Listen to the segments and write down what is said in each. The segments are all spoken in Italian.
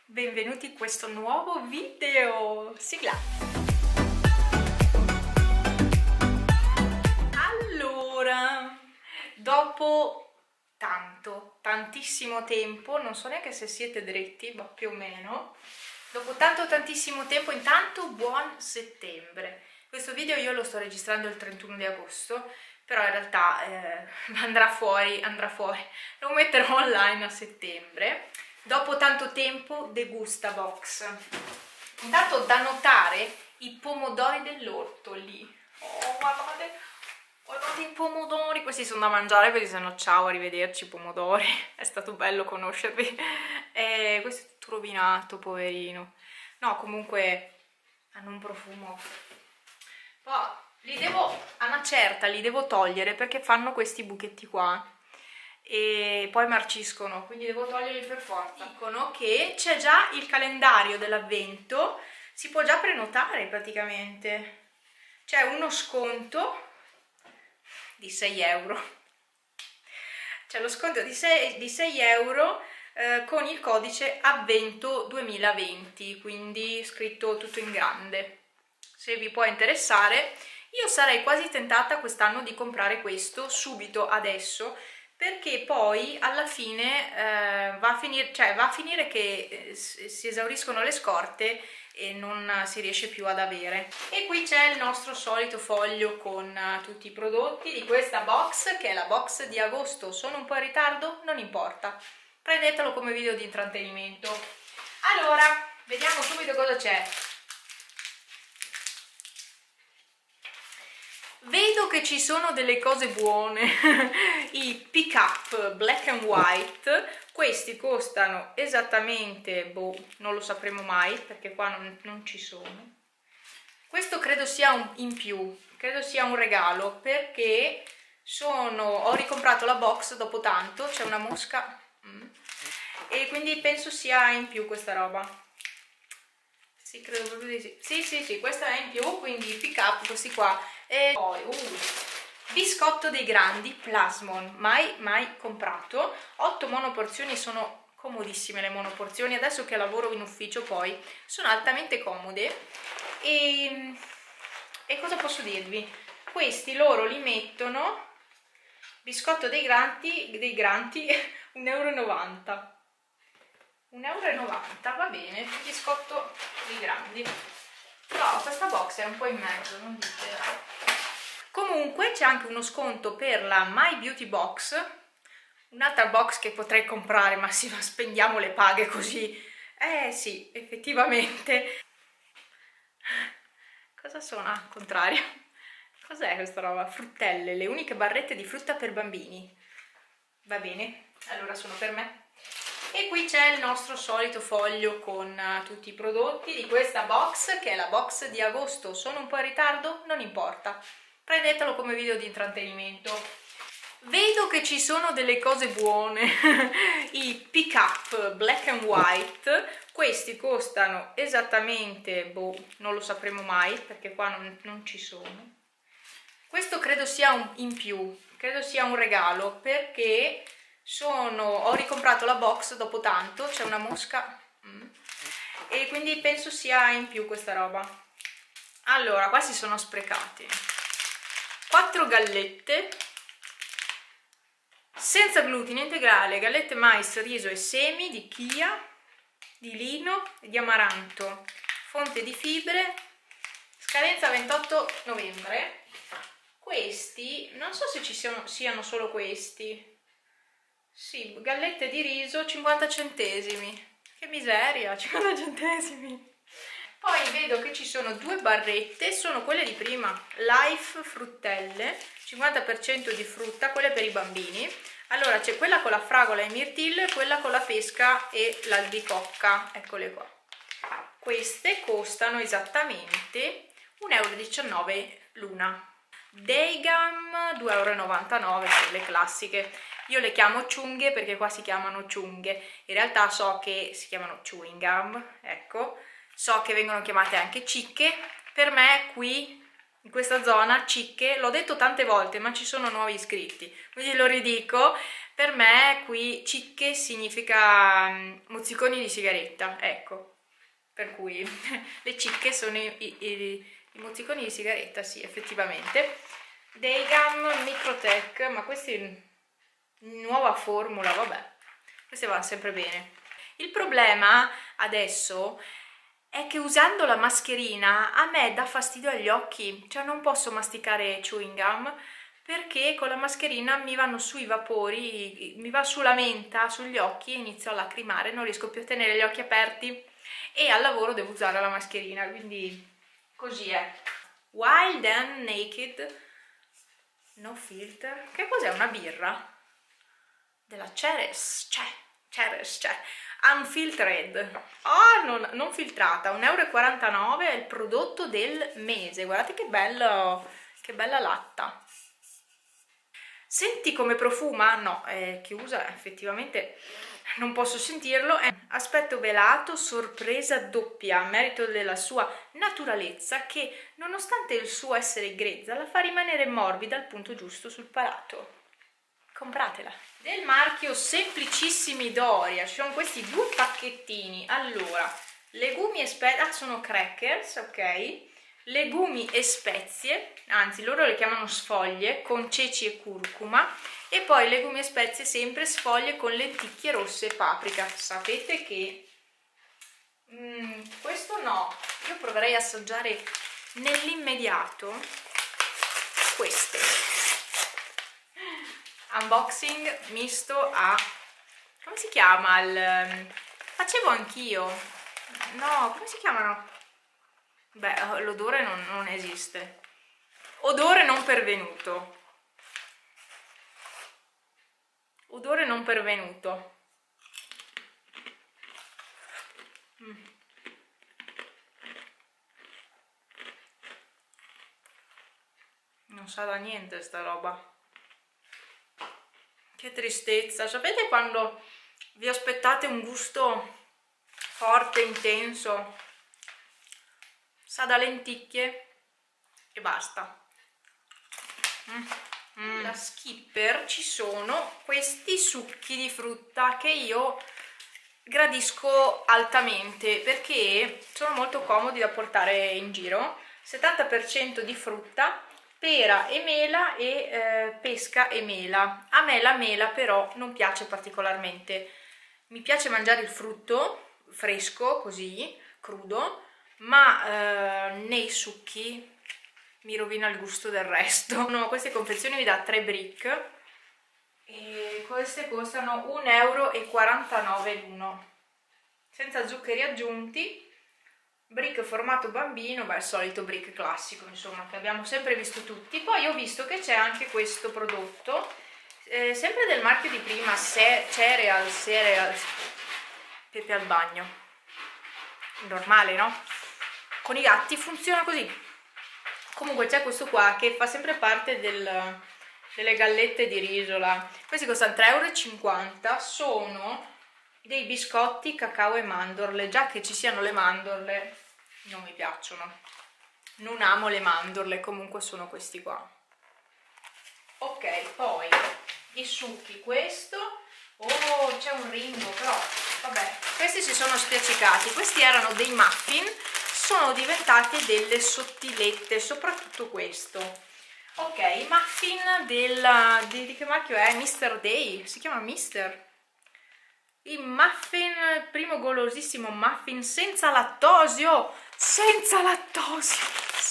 Benvenuti in questo nuovo video. Sigla. Allora, dopo tantissimo tempo, non so neanche se siete dritti, ma più o meno, dopo tantissimo tempo, intanto buon settembre. Questo video io lo sto registrando il 31 di agosto, però in realtà andrà fuori, lo metterò online a settembre. Dopo tanto tempo, degusta box. Intanto da notare i pomodori dell'orto lì. Oh, guardate i pomodori. Questi sono da mangiare perché sennò ciao, arrivederci pomodori. È stato bello conoscervi. Questo è tutto rovinato, poverino. No, comunque hanno un profumo. Poi a una certa li devo togliere perché fanno questi buchetti qua e poi marciscono, quindi devo toglierli per forza. Dicono che c'è già il calendario dell'avvento, si può già prenotare praticamente. C'è uno sconto di 6 euro. C'è lo sconto di 6 euro con il codice avvento 2020, quindi scritto tutto in grande. Se vi può interessare, io sarei quasi tentata quest'anno di comprare questo subito adesso, perché poi alla fine va a finire che si esauriscono le scorte e non si riesce più ad avere. E qui c'è il nostro solito foglio con tutti i prodotti di questa box, che è la box di agosto. Sono un po' in ritardo? Non importa, prendetelo come video di intrattenimento. Allora, vediamo subito cosa c'è. Vedo che ci sono delle cose buone. I pick up black and white, questi costano esattamente, boh, non lo sapremo mai perché qua non ci sono. Questo credo sia un in più, credo sia un regalo, perché ho ricomprato la box dopo tanto, c'è una mosca e quindi penso sia in più questa roba. Sì, credo proprio di sì. Sì, questa è in più, quindi pick up questi qua. E poi biscotto dei grandi Plasmon, mai comprato. 8 monoporzioni, sono comodissime le monoporzioni, adesso che lavoro in ufficio poi sono altamente comode. E cosa posso dirvi? Questi loro li mettono, biscotto dei grandi 1,90 €. 1,90 € va bene, biscotto dei grandi. Però questa box è un po' in mezzo, non dite. Comunque c'è anche uno sconto per la My Beauty Box, un'altra box che potrei comprare, ma sì, ma spendiamo le paghe così. Sì, effettivamente. Cosa sono? Al contrario. Cos'è questa roba? Fruttelle, le uniche barrette di frutta per bambini. Va bene, allora sono per me. E qui c'è il nostro solito foglio con tutti i prodotti di questa box, che è la box di agosto. Sono un po' in ritardo? Non importa, prendetelo come video di intrattenimento. Vedo che ci sono delle cose buone. I pick up black and white, questi costano esattamente, boh, non lo sapremo mai perché qua non ci sono. Questo credo sia un in più, credo sia un regalo, perché ho ricomprato la box dopo tanto, c'è una mosca e quindi penso sia in più questa roba. Allora, qua si sono sprecati 4 gallette senza glutine integrale, gallette mais, riso e semi di chia, di lino e di amaranto, fonte di fibre, scadenza 28 novembre. Questi, non so se siano solo questi. Sì, gallette di riso 50 centesimi. Che miseria, 50 centesimi. Poi vedo che ci sono 2 barrette, sono quelle di prima, Life fruttelle, 50% di frutta, quelle per i bambini. Allora c'è quella con la fragola e mirtillo e quella con la pesca e l'albicocca, eccole qua. Queste costano esattamente 1,19 € l'una. Daygum 2,99 €, sono le classiche. Io le chiamo ciunghe perché qua si chiamano ciunghe, in realtà so che si chiamano chewing gum, ecco, so che vengono chiamate anche cicche, per me qui in questa zona, Cicche, l'ho detto tante volte, ma ci sono nuovi iscritti, quindi lo ridico. Per me qui Cicche significa mozziconi di sigaretta, ecco, per cui le Cicche sono i mozziconi di sigaretta, sì, effettivamente. Degam Microtech, ma questi nuova formula, vabbè, queste vanno sempre bene. Il problema adesso è che usando la mascherina a me dà fastidio agli occhi, cioè non posso masticare chewing gum perché con la mascherina mi vanno sui vapori, mi va sulla menta, sugli occhi e inizio a lacrimare, non riesco più a tenere gli occhi aperti e al lavoro devo usare la mascherina, quindi così è. Wild and Naked No Filter, che cos'è? Una birra? Della Ceres, c'è Unfiltered, non filtrata, 1,49 € è il prodotto del mese, guardate che bello, che bella latta. Senti come profuma? No, è chiusa, effettivamente non posso sentirlo. Aspetto velato, sorpresa doppia, a merito della sua naturalezza che, nonostante il suo essere grezza, la fa rimanere morbida al punto giusto sul palato. Compratela. Del marchio Semplicissimi Doria ci sono questi due pacchettini. Allora, legumi e spezie, sono crackers, ok, legumi e spezie, anzi loro le chiamano sfoglie con ceci e curcuma, e poi legumi e spezie sempre sfoglie con lenticchie rosse e paprika. Sapete che questo no, io proverei a assaggiare nell'immediato queste. Unboxing misto a, come si chiama facevo anch'io, no, come si chiamano? Beh, l'odore non esiste, odore non pervenuto, odore non pervenuto. Non sa da niente sta roba. Che tristezza, sapete quando vi aspettate un gusto forte, intenso, sa da lenticchie e basta. La Skipper ci sono questi succhi di frutta che io gradisco altamente perché sono molto comodi da portare in giro. 70% di frutta, pera e mela e pesca e mela. A me la mela però non piace particolarmente, mi piace mangiare il frutto fresco così, crudo, ma nei succhi mi rovina il gusto del resto. No, queste confezioni vi dà 3 brick e queste costano 1,49 € l'uno, senza zuccheri aggiunti. Brick formato bambino, beh, il solito brick classico, insomma, che abbiamo sempre visto tutti. Poi ho visto che c'è anche questo prodotto, sempre del marchio di prima, Cereals, pepe al bagno. Normale, no? Con i gatti funziona così. Comunque c'è questo qua che fa sempre parte delle gallette di risola. Questi costano 3,50 €, sono dei biscotti cacao e mandorle. Già che ci siano le mandorle non mi piacciono, non amo le mandorle, comunque sono questi qua. Ok, poi i succhi, questo, oh c'è un Ringo, però vabbè, questi si sono spiaccicati. Questi erano dei muffin, sono diventate delle sottilette, soprattutto questo. Ok, i muffin di che marchio è? Mr. Day, si chiama Mister. I muffin, primo golosissimo muffin senza lattosio, senza lattosio,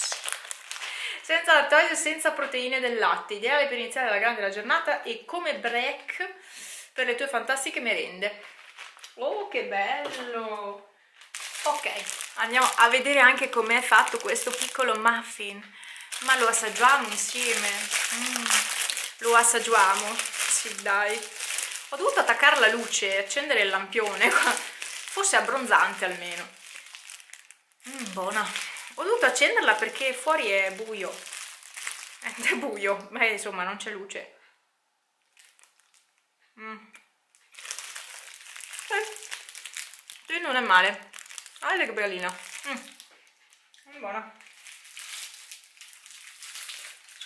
senza proteine del latte, ideale per iniziare la grande la giornata e come break per le tue fantastiche merende. Oh, che bello! Ok, andiamo a vedere anche com'è fatto questo piccolo muffin, ma lo assaggiamo insieme. Lo assaggiamo, sì dai. Ho dovuto attaccare la luce e accendere il lampione, fosse abbronzante almeno. Buona. Ho dovuto accenderla perché fuori è buio. È buio, ma insomma non c'è luce. Sì, non è male. Guardate che bellina. Buona.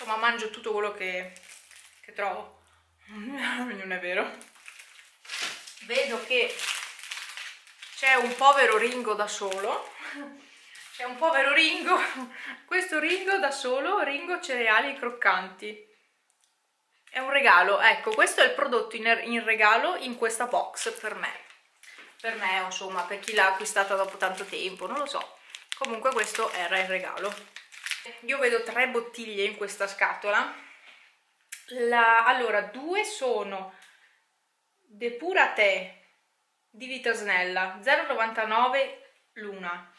insomma mangio tutto quello che trovo. Non è vero. Vedo che c'è un povero Ringo da solo. C'è un povero Ringo. Questo Ringo da solo, Ringo cereali croccanti. È un regalo, ecco, questo è il prodotto in regalo in questa box per me. Per me, insomma, per chi l'ha acquistata dopo tanto tempo, non lo so. Comunque questo era il regalo. Io vedo 3 bottiglie in questa scatola. Allora, 2 sono Depura Tè di Vita Snella, 0,99 l'una.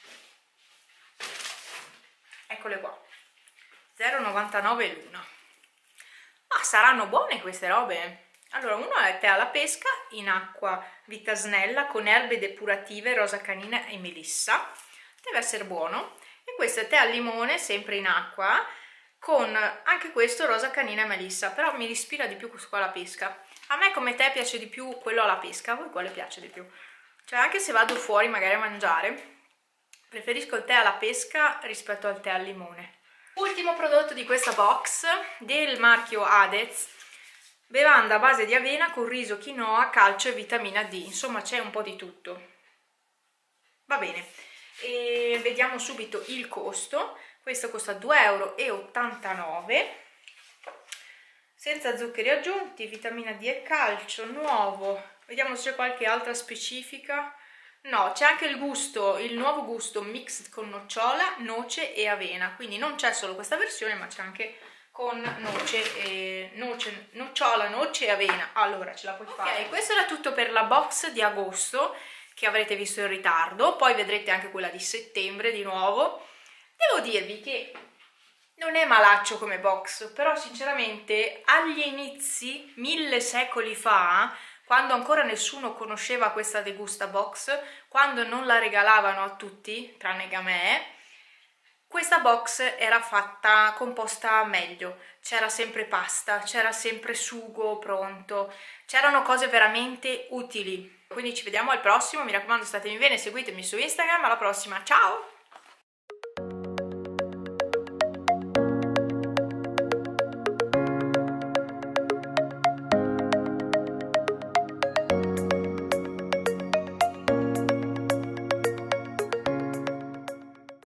Eccole qua, 0,99 l'una. Ma saranno buone queste robe. Allora, uno è tè alla pesca in acqua Vita Snella con erbe depurative, rosa canina e melissa. Deve essere buono. E questo è tè al limone, sempre in acqua, con anche questo rosa canina e melissa, però mi ispira di più questo qua alla pesca. A me come tè piace di più quello alla pesca, a voi quale piace di più? Cioè anche se vado fuori magari a mangiare, preferisco il tè alla pesca rispetto al tè al limone. Ultimo prodotto di questa box del marchio Adez, bevanda a base di avena con riso, quinoa, calcio e vitamina D, insomma c'è un po' di tutto. Va bene, e vediamo subito il costo. Questo costa 2,89 €, senza zuccheri aggiunti, vitamina D e calcio, nuovo. Vediamo se c'è qualche altra specifica. No, c'è anche il gusto, il nuovo gusto mix con nocciola, noce e avena, quindi non c'è solo questa versione ma c'è anche con nocciola, noce e avena. Allora ce la puoi fare. Ok, questo era tutto per la box di agosto che avrete visto in ritardo, poi vedrete anche quella di settembre di nuovo. Devo dirvi che non è malaccio come box, però sinceramente agli inizi, 1000 secoli fa, quando ancora nessuno conosceva questa Degusta box, quando non la regalavano a tutti, tranne che a me, questa box era composta meglio. C'era sempre pasta, c'era sempre sugo pronto, c'erano cose veramente utili. Quindi ci vediamo al prossimo, mi raccomando statemi bene, seguitemi su Instagram, alla prossima, ciao!